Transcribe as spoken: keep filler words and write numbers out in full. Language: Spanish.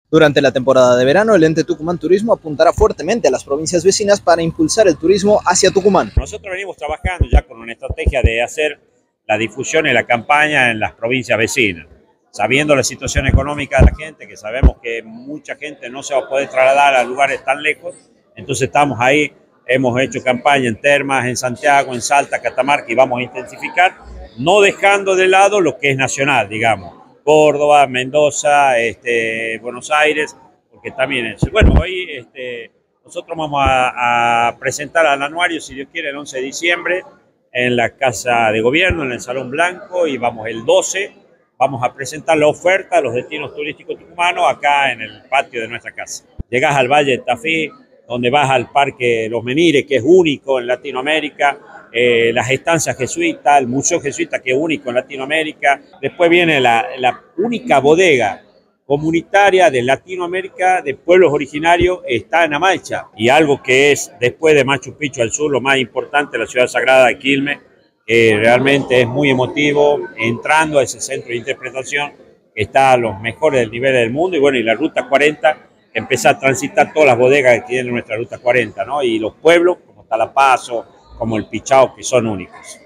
Durante la temporada de verano, el ente Tucumán Turismo apuntará fuertemente a las provincias vecinas para impulsar el turismo hacia Tucumán. Nosotros venimos trabajando ya con una estrategia de hacer la difusión y la campaña en las provincias vecinas, sabiendo la situación económica de la gente, que sabemos que mucha gente no se va a poder trasladar a lugares tan lejos, entonces estamos ahí, hemos hecho campaña en Termas, en Santiago, en Salta, Catamarca, y vamos a intensificar, no dejando de lado lo que es nacional, digamos, Córdoba, Mendoza, este, Buenos Aires, porque también es. Bueno, hoy este, nosotros vamos a, a presentar al anuario, si Dios quiere, el once de diciembre, en la Casa de Gobierno, en el Salón Blanco, y vamos el doce, vamos a presentar la oferta a los destinos turísticos tucumanos acá en el patio de nuestra casa. Llegás al Valle de Tafí, donde vas al Parque Los Menires, que es único en Latinoamérica, eh, las estancias jesuitas, el Museo Jesuita, que es único en Latinoamérica. Después viene la, la única bodega comunitaria de Latinoamérica de pueblos originarios, está en Amalcha, y algo que es, después de Machu Picchu al sur, lo más importante, la ciudad sagrada de Quilmes, que realmente es muy emotivo, entrando a ese centro de interpretación que está a los mejores del nivel del mundo, y bueno, y la Ruta cuarenta, que empieza a transitar todas las bodegas que tiene nuestra Ruta cuarenta, ¿no? Y los pueblos, como Talapazo, como el Pichao, que son únicos.